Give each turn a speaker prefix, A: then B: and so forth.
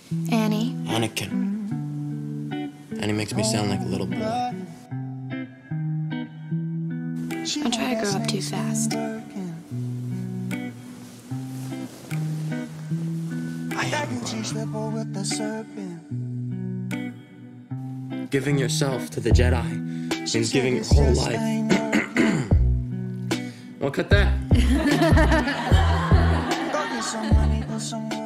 A: Annie.
B: Anakin. Annie makes me sound like a little boy.
A: Don't try to grow up too fast.
B: I am giving yourself to the Jedi means giving your whole life. Well, cut that.